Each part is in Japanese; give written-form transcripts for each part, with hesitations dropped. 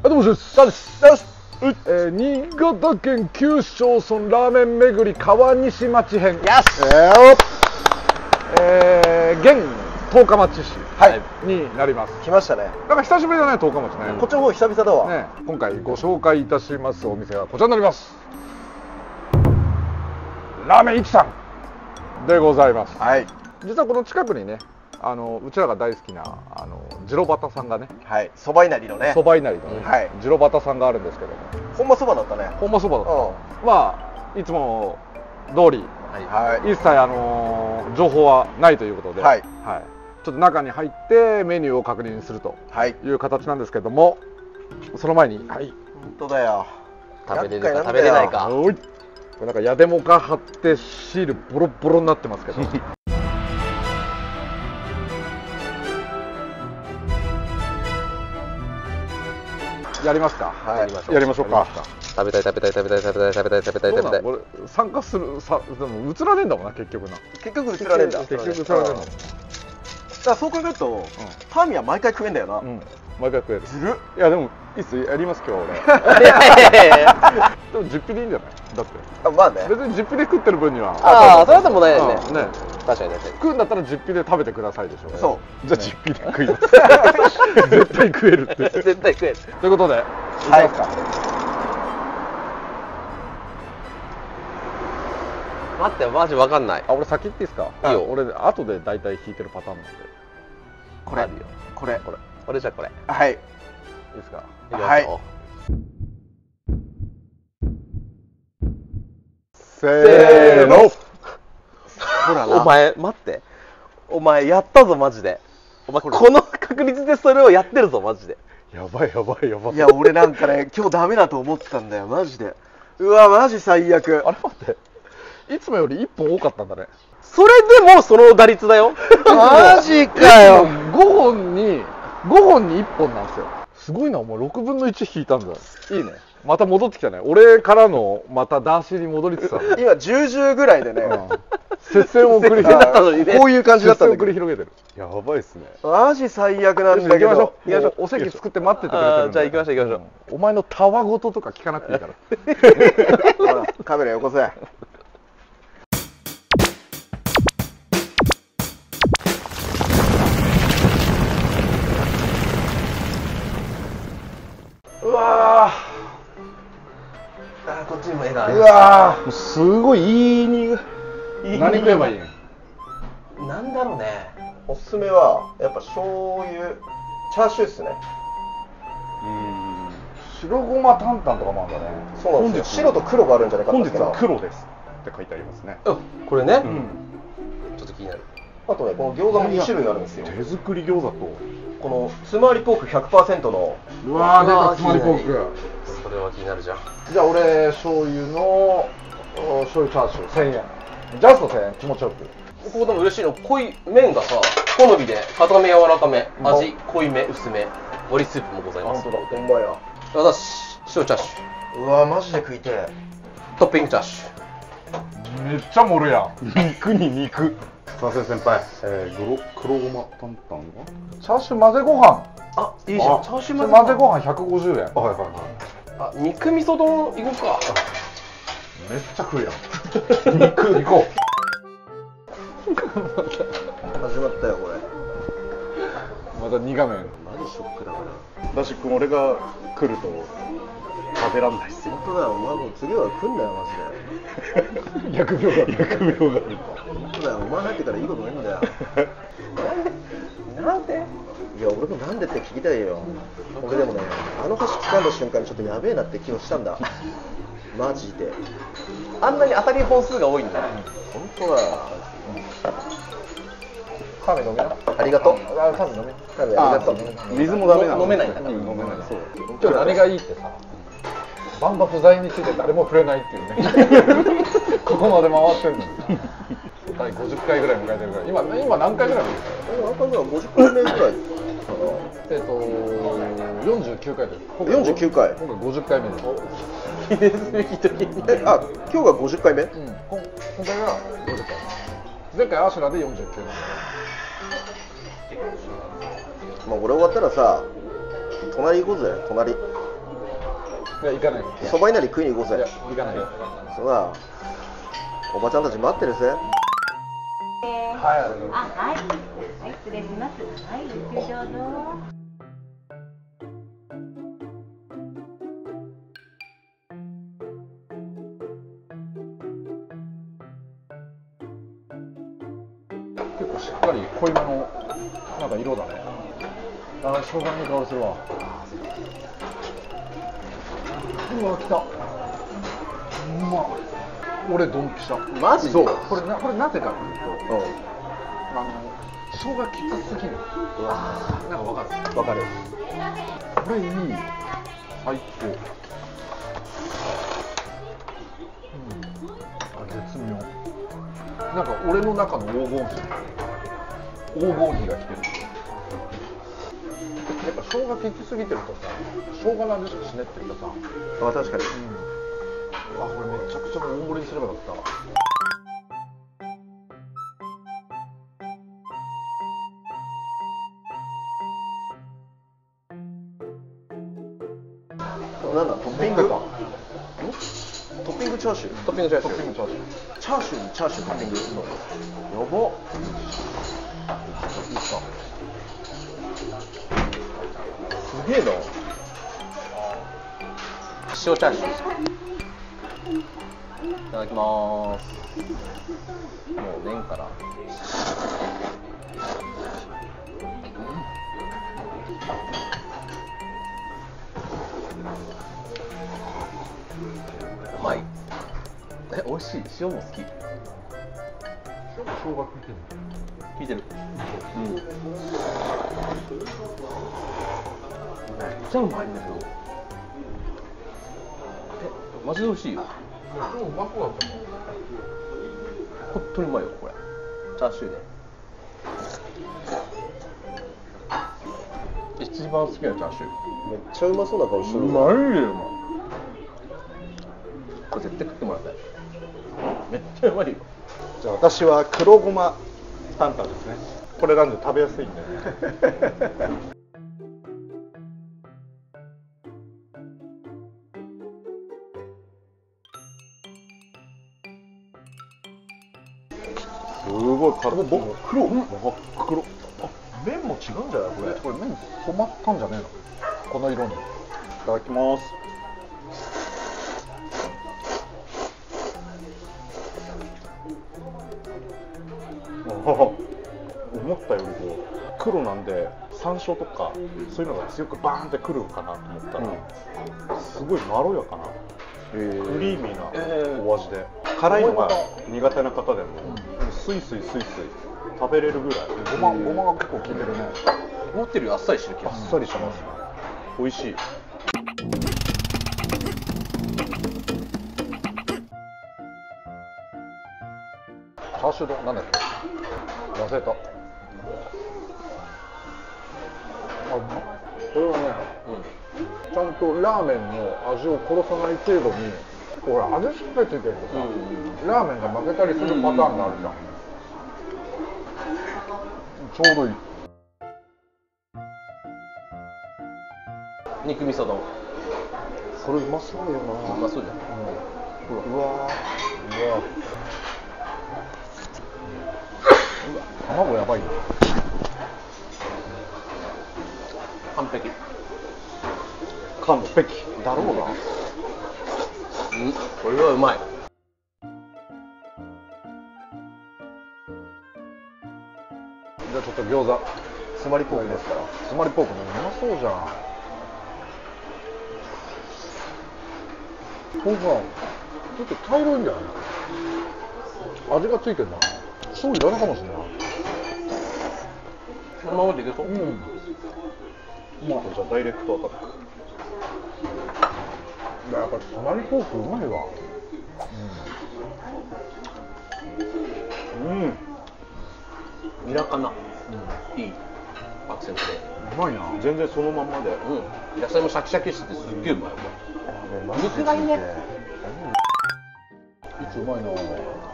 どうもです。新潟県九州村ラーメン巡り川西町編。 よし。 現十日町市になります。 来ましたね。 なんか久しぶりだね、十日町ね。 こっちの方久々だわ。 ね、今回ご紹介いたしますお店はこちらになります。ラーメン一さんでございます。 はい。 実はこの近くにね、うちらが大好きなジロバタさんがね、 はい。そばいなりのね。 そばいなりのね、 はい。 ジロバタさんがあるんですけども、 ほんまそばだったね。 ほんまそばだった。まあいつも通り、 はい。 一切情報はないということで、 はい。 はい。ちょっと中に入ってメニューを確認するという形なんですけども、その前に、はい。 本当だよ。 食べれるか食べれないか。 おい。これなんかヤデモカ貼ってシールボロボロになってますけど。やりますか。 はい。 やりましょうか。 食べたい。 俺参加するでも映らねえんだもんな結局な。 結局映らねえんだ。 結局映らねえんだもん。 だからそう考えると、ターミは毎回食えんだよな。 毎回食える。 ずる。 いやでもいつやります今日俺。でも実費でいいんじゃない？だって。 まあね。 別に実費で食ってる分には。 ああ、それだともないね。 ね。 確かに。 食うんだったら実費で食べてくださいでしょ。 そう。 じゃあ実費で食います。絶対食えるって。 絶対食える。 ということで、いきますか。 待って、マジわかんない。 あ、俺先言っていいですか？ いいよ。 俺後で大体引いてるパターンなんで。 これ。 あるよ。 これ。 俺じゃこれ。 はい。 いいですか？ はい。 せーの。 ほらな。 お前待って。お前やったぞマジで。お前この確率でそれをやってるぞマジで。 やばい。 いや俺なんかね今日ダメだと思ってたんだよマジで。うわマジ最悪。 あれ待って。いつもより1本多かったんだね。 それでもその打率だよ。 マジかよ。 5本に1本なんですよ。すごいな、お前6分の1引いたんだ。いいね。また戻ってきたね。俺からのまたダーシーに戻りつつある。 今10ぐらいでね。 接戦を繰り広げてこういう感じだったんだけど。 接戦を繰り広げてる。やばいっすね。 マジ最悪なんだけど。 行きましょう。お席作って待っててくれてるんで。 じゃあ行きましょう。 お前のたわごととか聞かなくていいから。 ほらカメラよこせ。 うわあ、こっちにも絵があー、 る。 うわー、すごいいいに何食えばいいん？ なんだろうね。 おすすめはやっぱ醤油チャーシューっすね。 白ごま担々とかもあるんだね。 そうなんですよ。白と黒があるんじゃないか本日は黒ですって書いてありますね。 これね。ちょっと気になる。 あとねこの餃子も2種類あるんですよ。 手作り餃子とこのつまりポーク 100% の。 うわー、出たつまりポーク。 それは気になるじゃん。 じゃあ俺醤油の醤油チャーシュー1000円。ジャスト1000円。気持ちよく。 ここでも嬉しいの、濃い麺がさ、好みで固め柔らかめ、味濃いめ薄め、割りスープもございます。 本当だ、ほんまや。 私、塩チャーシうわマジで食いてえ。 ュー、トッピングチャーシめっちゃ盛るやん。肉に肉。 させ先輩、黒ごま担々がチャーシュー混ぜご飯。 あ、いいじゃん。チャーシュー混ぜご飯150円。 あ、肉味噌丼いこうか。 めっちゃ食うやん。肉行こう。 始まったよこれ。 また2画面。 マジショックだから。 だし君、俺が来ると食べらんないっすよ。 本当だよ、お前もう次は来んなよマジで。 疫病が本当だよ、お前入ってからいいことないんだよ。 なんでいや俺もなんでって聞きたいよ。俺でもね、あの箸掴んだ瞬間にちょっとやべえなって気がしたんだ。マジで。 あんなに当たり本数が多いんだ。 本当だよ。 カメ飲めな。 ありがとう。 カメ飲め。 カメありがとう。 水もダメなの。 飲めないんだから。 飲めない。そう。 今日何がいいってさ、バンバ不在について誰も触れないっていうね。ここまで回ってるのに。第50回ぐらい迎えてるから、今何回ぐらいですか？ 何回ぐらい？50回目ぐらいかな。 49回です。 49回。 今回50回目です。 記念すべき時に。 今日が50回目？ 今回が50回。前回アシュラで49回。 まあ俺終わったらさ、隣行こうぜ、隣。 いや行かないよ。 そばいなり食いに行こういやぜ。 行かないよ。 そうだ。おばちゃんたち待ってるぜ。 はい。 あ、はい。はい、失礼します。はい、ゆっくりどうぞ。 結構しっかり濃いめのなんか色だね。あー、生姜のいい香りするわ。うわ、来た。うま。俺ドンピシャ。 マジ？ そう。これなぜかというと、 うん。 生姜きつすぎる。 うわなんかわかる。 ー、わかる。 これいい。最高。あ、絶妙。なんか俺の中の黄金比が来てる。やっぱ生姜きつすぎてるとさ、生姜の味しかしねっていうかさ、 あ、確かに。 あ、これめちゃくちゃ大盛りにすればよかった。 なんだ、トッピングか。トッピングチャーシュー。 トッピングチャーシュー。 トッピングチャーシュー。 チャーシューにチャーシュートッピング。やば。 いいっすか。 すげえな。 塩チャーシューですか。いただきまーす。もう麺から。うまい。美味しい。塩も好き。 生姜効いてる。 聞いてる。うん。めっちゃうまいんだけど。マジで美味しいよ。 超うまそうだったもん。 本当にうまいよこれ。チャーシューで。一番好きなチャーシュー。 めっちゃうまそうな顔してる。 うまいよ、うまい。これ絶対食ってもらいたい。めっちゃうまいよ。 じゃあ私は黒ごま担々ですね。これなんで食べやすいんで。すごい軽い。真っ黒。真っ黒。あ、麺も違うんじゃないこれ。 これ麺染まったんじゃねえの？この色に。いただきます。思ったよりこう黒なんで山椒とかそういうのが強くバーンってくるかなと思ったら、すごいまろやかな、クリーミーなお味で、辛いのが苦手な方でも、スイスイ食べれるぐらい。 ごまが結構効いてるね。 思ってるよりあっさりしてる気あがする。 っさりしてますね。美味しい。 チャーシュー丼なんだっけ？忘れた。あ、うまっ。これはね、ちゃんとラーメンの味を殺さない程度に、これ味しっかりついてるとさ、ラーメンが負けたりするパターンがあるじゃん。ちょうどいい。 肉味噌丼。 それうまそうよな。 うまそうじゃん。 うわ卵やばいよ。 完璧。 完璧だろうな。 これはうまい。 じゃあちょっと餃子。 つまりポークですから。 つまりポークね、うまそうじゃん。これさ、ちょっと茶色いんじゃない？味がついてんだな。醤油いらないかもしれない。 このままでいけそう。 うん。 じゃあダイレクトアタック。 やっぱりつまりポークうまいわ。 ニラかな。いいアクセントで。 うまいな。 全然そのまんまで。 野菜もシャキシャキしててすっげえうまい。 肉がいいね。 いつうまいな。 う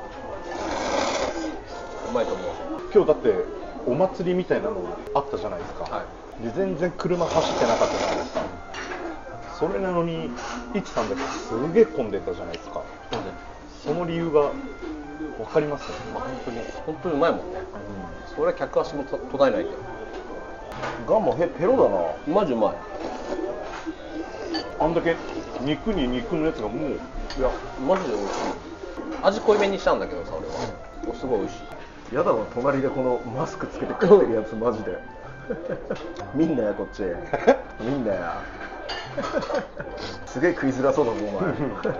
まいと思う。 今日だってお祭りみたいなのあったじゃないですか、 はで全然車走ってなかったじゃないですか。 それなのに13ですげえ混んでたじゃないですか。その理由が分かりますね。 まあ本当にうまいもんね。それは客足も途絶えないけど。 ガンもペロだな。 マジうまい。 あんだけ肉に肉のやつがもう、いや、 マジで美味しい。味濃いめにしたんだけどさ、俺は。すごい美味しい。 やだわ、隣でこのマスクつけて食ってるやつマジで。みんなやこっち。みんなや。すげえ食いづらそうだぞお前。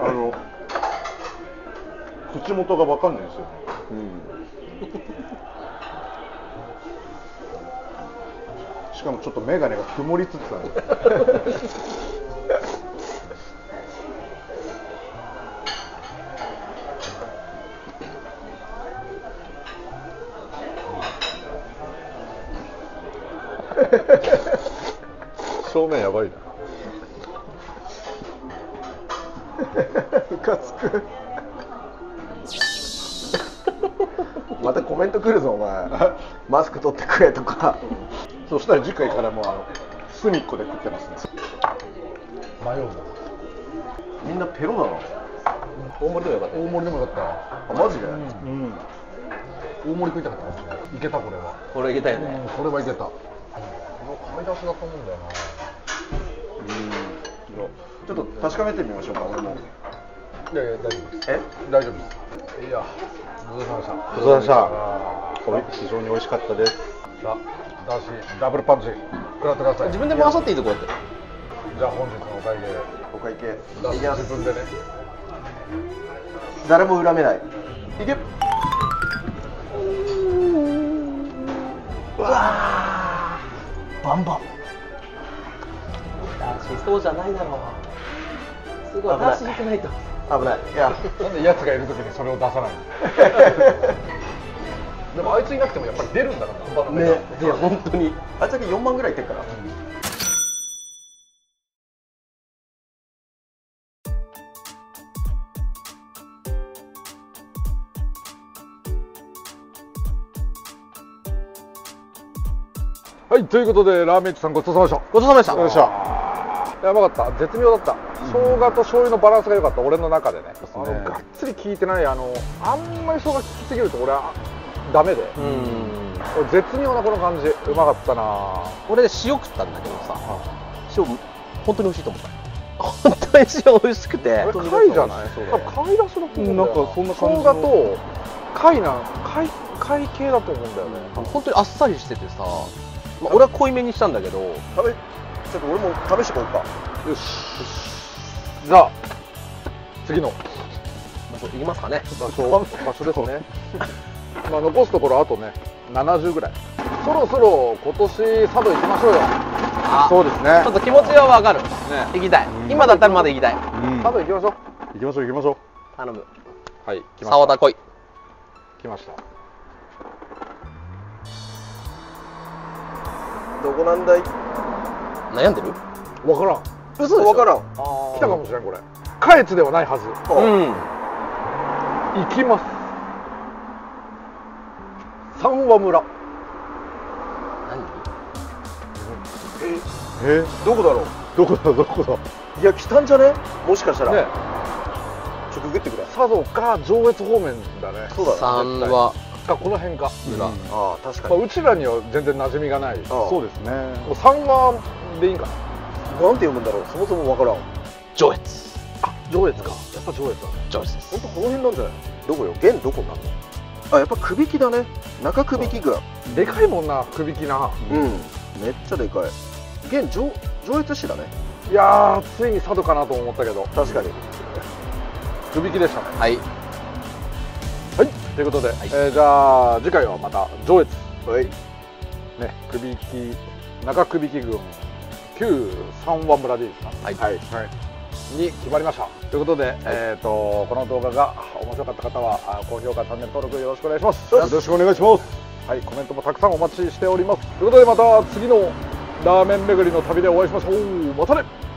口元が分かんないんですよ。しかもちょっと眼鏡が曇りつつある。 正面やばいな。 ムカつく。またコメント来るぞお前。マスク取ってくれとか。 そしたら次回からもう隅っこで食ってますね。 迷うな。 みんなペロだな。 大盛りでもよかった。 大盛りでもよかった。 あ、マジで。 大盛り食いたかったですね。いけたこれは。 これいけたよね。 これはいけた。この買い出しだと思うんだよな。 ちょっと確かめてみましょうか、俺も。 いやいや、大丈夫です。 え？ 大丈夫です。いや、ごちそうさまでした。 ごちそうさまでした。非常に美味しかったです。 さあ、だしダブルパンチ食らってください。 自分で回さっていいとこやって。 じゃあ本日のお会計。 お会計。 だしいきます自分でね。 誰も恨めない。いけ。うわー。バンバン。 そうじゃないだろう。すごい話しないと。 危ない。いや。 なんで奴がいる時にそれを出さないの？でもあいついなくてもやっぱり出るんだから本番のね、いや本当に。あいつだけ4万ぐらいいってるから。 はい、ということでラーメンさんごちそうさまでした。 ごちそうさまでした。 よっしゃ。やばかった。絶妙だった。生姜と醤油のバランスが良かった。俺の中でね。がっつり効いてない。あんまり生姜効きすぎると俺はダメで。絶妙なこの感じ。うまかったな。 俺で塩食ったんだけどさ、塩本当に美味しいと思った。本当に塩美味しくて。 貝じゃない？多分貝だしだと思うんだよ。 なんかそんな感じの。 生姜と貝系だと思うんだよね。 本当にあっさりしててさ、まあ、俺は濃いめにしたんだけど。 ちょっと俺も試してこうか。 よし。じゃあ次の場所行きますかね。 場所ですね。まあ残すところあとね70ぐらい。そろそろ今年佐渡行きましょうよ。 そうですね。 ちょっと気持ちはわかる。行きたい。今だったらまだ行きたい。 佐渡行きましょう。 行きましょう行きましょう。 頼む。 はい、来ました。 沢田来い。 来ました。 どこなんだい？ 悩んでる？ わからん。 嘘でしょ？わからん。 来たかもしれんこれ。下越ではないはず。行きます。三和村。 どこだろう？ どこだどこだ。 いや来たんじゃね？もしかしたら。 ね。 ちょっとググってくれ。 佐渡か上越方面だね。 そうだね。 三和かこの辺か。 ああ確かに。 まあうちらには全然馴染みがない。 そうですね。 もう三和でいいんかな。 なんて読むんだろう。そもそもわからん。 上越。 あ、上越か。やっぱ上越だね。 上越です。 本当この辺なんじゃない？どこよ？現どこなの？あ、やっぱくびきだね。中くびき郡。 でかいもんな、くびきな。 めっちゃでかい。現上越市だね。 いやー、ついに佐渡かなと思ったけど。 確かに。 くびきでしたね。 はい。 はい、ということで、じゃあ次回はまた上越。 はい。 ね、くびき、中くびき郡、旧三和村でいいですか。 はい。 はい。に決まりました。ということで、この動画が面白かった方は高評価、チャンネル登録よろしくお願いします。 よろしくお願いします。 はい、コメントもたくさんお待ちしております。ということでまた次のラーメン巡りの旅でお会いしましょう。またね。